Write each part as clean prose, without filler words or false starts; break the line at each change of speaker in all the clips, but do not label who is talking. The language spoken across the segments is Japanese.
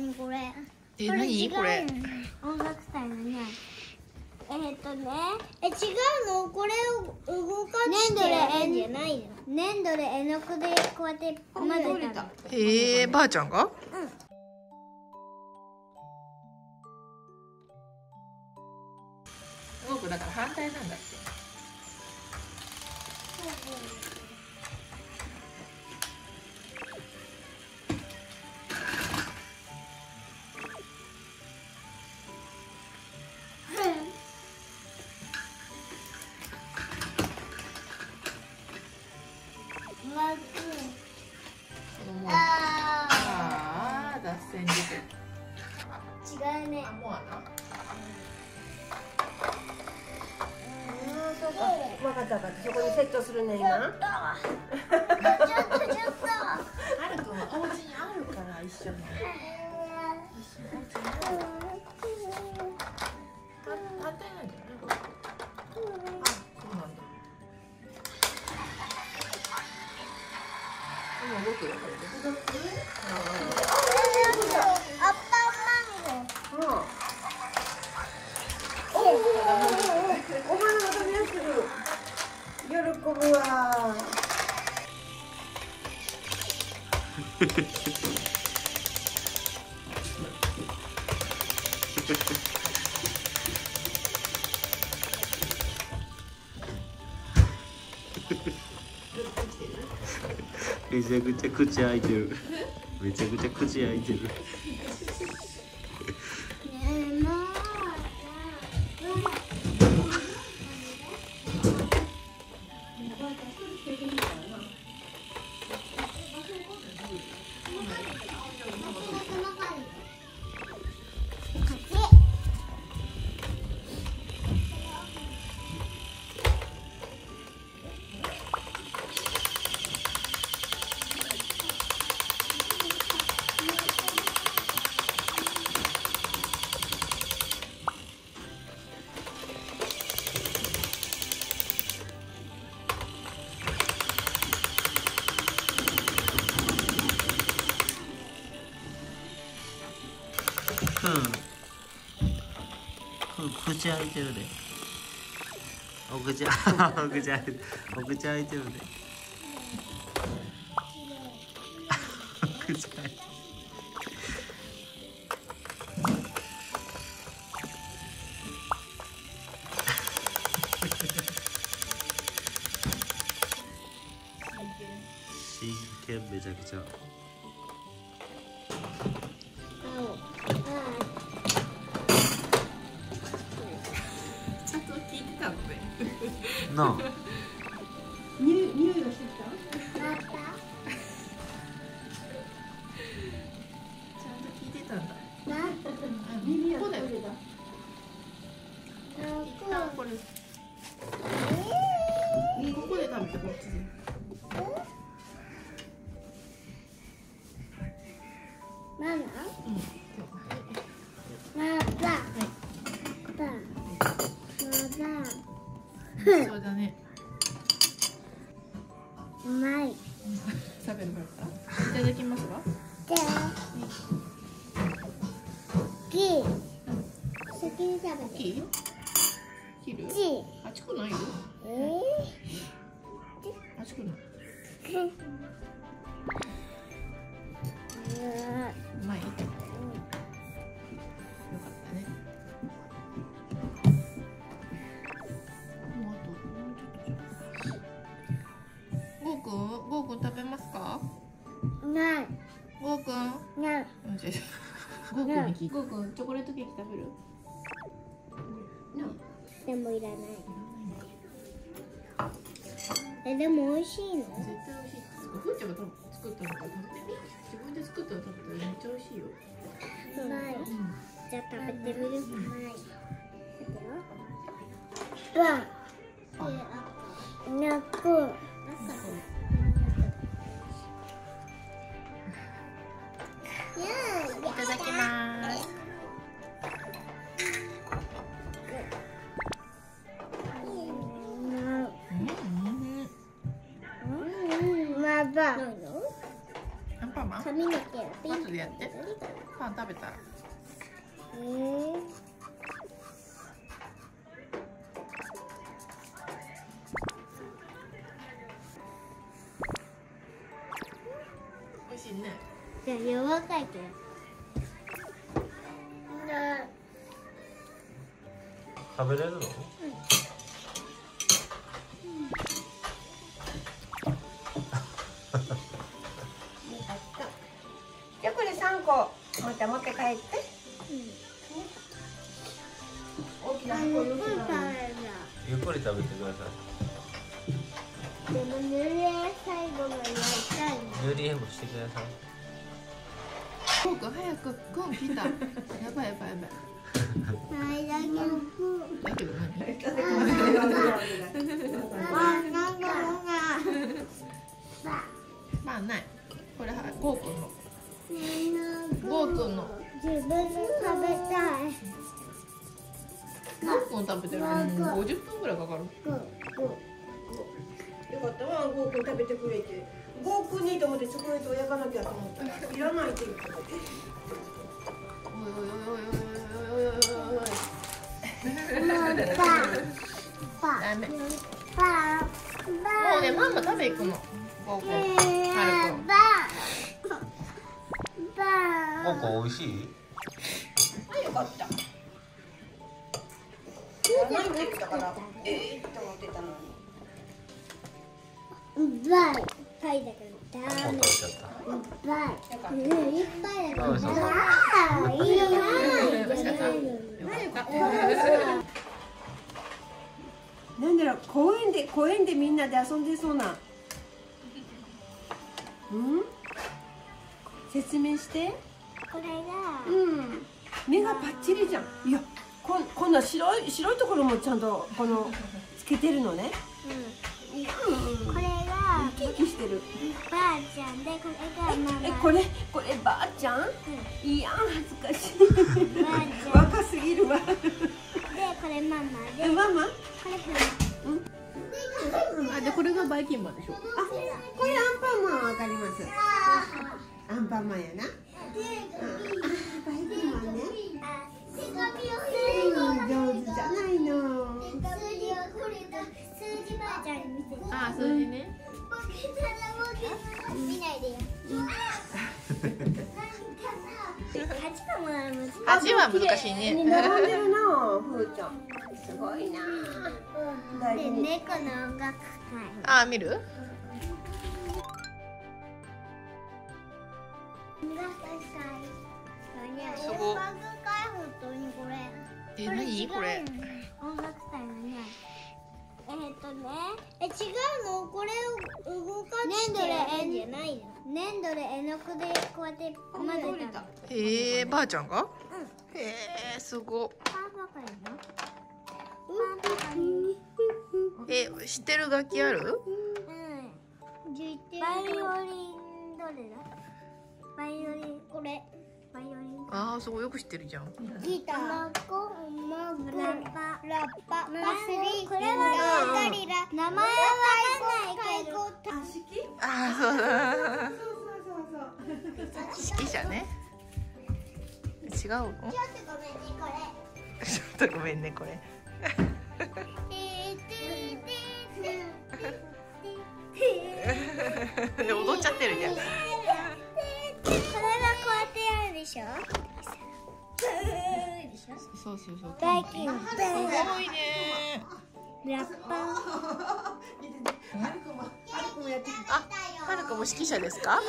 何これ。
何これ。
音楽隊のね。違うの、これを動かしてやるんじゃないの。粘土で絵の具でこうやって混ぜたの。
ばあちゃんが。僕だから反対なんだって。脱線出てる。
違うね。
もう穴。
そうか。分かった分かった。そこにセットするね今。
ちょっと。
はるくんはお家にあるから一緒に。反対なんじゃない？あ、そうなんだ。今動くよこれで。
アッパーマンゴー。
お花が飛び出してる。喜ぶわ。
めちゃくちゃ口開いてる。めちゃくちゃ口開いてる。口開いてるで。お口お口開いてる。お口開いてるで。口開いてる。真剣めちゃくちゃ。なあ。
匂いがしてきた？
なった。
ちゃんと聞いてたんだ。
耳
ここだよ。一旦これ。ここで食べてこっちで。
ママ。
そうだね。
うまい。
食べるかった。いただきますわ。
じゃあ。先に食べて。
切る？熱くないよ。熱くない。うまい。よかったね。ゴーくん食べますか？
ない。
ゴーくん。
ない。
ゴーくんに聞いて。ゴーくんチョコレートケーキ食べる？
でもいらない。でも美味しいの？
絶対美味しい。ふーちゃんが作ったのから食べてみ。自分で作ったの食べたらめっちゃ美味しいよ。
うまい。じゃあ食べてみる。うまい。泣く。
いただきます。
まば。
アンパンマン？
髪の毛。
後でやって。パン食べたら。美味しいね。
じゃあ柔らかいけど。
食べれるの？
じゃあこれ3個また持って帰って。大きな箱に
ゆっくり食べるな。
ゆっくり食べてくださ
でも塗り絵最後までやりたい
い。塗り絵もしてください。
コウ君早くコーン来た。やばいやばいやばい。
な。はい、だけど。
だけど何？
なんだろうな。
まあない。これはコウ君の。ゴーくんの。
自分で食べたい。
ゴーくん食べてるのに50分ぐらいかかる。
よかったわ、ゴーくん食べてくれて。ゴーくんにと思ってチョコレートを焼かなきゃと思ったらいらないって言って。
おいおいおいおいおいおいおいおいおい。ダメ。もうね、ママ食べ行くの。ゴーくん。はるくん。
ココ美味しい？
あ、よかった。やらないって言ったから、って思ってたのに。
うまい。パイだけどダメ。
食べちゃった。
うまい。いっぱいだけど
そうそうそう。
ダメ。いいよ。
なんだろう、公園でみんなで遊んでそうな。説明して。
これが。
目がパッチリじゃん。いや、こんな白いところもちゃんとつけてるのね。
これが
生き生きしてる。
ばあちゃんで、これがママ。
こればあちゃん？いや、恥ずかしい。
ばあちゃん。
若すぎるわ。
で、これママで。
ママ？
これふ
あ、でこれがバイキンマンでしょ。
あ、これアンパンマンわかります。アンパンマンやな。バイキンマンね。上手じゃないの。
数字ばあちゃんに見せて。
あ、数字ね。
見ないでよ。
8は難しいね。
並んでるな、ふーちゃん。すごいな。
で、猫の音楽会。
あ、見る？すごい。
音楽会、本当にこれ。
え、何これ？
音楽会のね。違うの？これを動かしてやるんじゃないの？粘土で絵の具でこうやって混ぜたの。
ばあちゃんが？へえ、すご。
パンばかりの？
知ってる楽器ある？
バイオリンどれだ？バイオリンこれ。バイオリン。
ああ、すごいよく知ってるじゃん。
ギター。ラッパ。これは名前はわかんないけど。
ああ、そうだ。指揮者ね。違うの？ちょっとごめんね、これ。踊っちゃってるじゃん。
これはこうやってやるでしょ。
そうそうそう。
バイキング。
すごいね。
ラッパ。
あ、はるくんも指揮者ですか？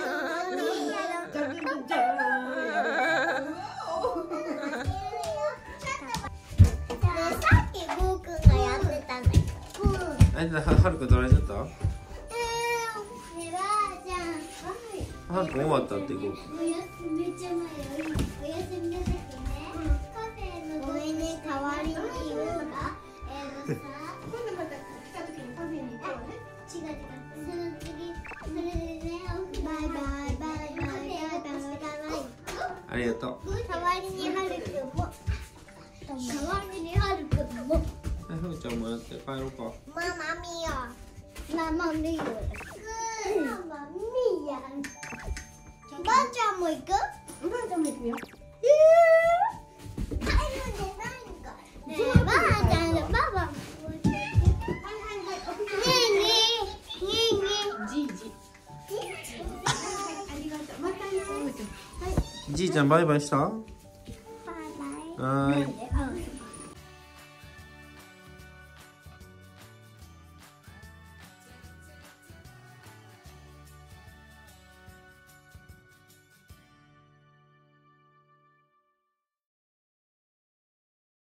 さっきゴーくんがやってたんだけど。
はるくん取られちゃった？
ねばあちゃん。
はるくん終わったってこう。
おやすみめっちゃ前よ。おやすみなさいね。カフェのごめんね、代わりに言うか。
今度また来た時にカフェに行こうね。
違う。その次、それでね、バイバイ。
ありがとう。
代わりにはるくんも。代わりにはるくんも。
ふーちゃんもやって帰ろうか。
ママミヤ。ママミヤ。ママミヤ。じゃばあちゃんも行く？
おばあちゃんも行くよ。
タイムでないんか。ねえ、ばあちゃんとパパも。ねえねえ、ねえね
じいじ。ありがとう。またね。
じいちゃんバイバイした？
え。バイバイ。
はーい。
なんで？